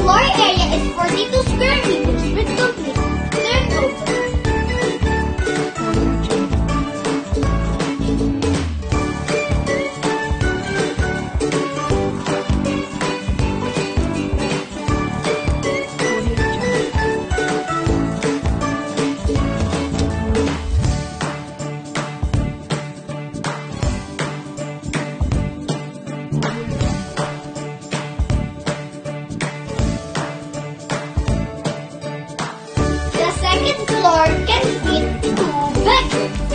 floor area is 42 square meters with complete turnover. The second floor can fit 2 bedrooms.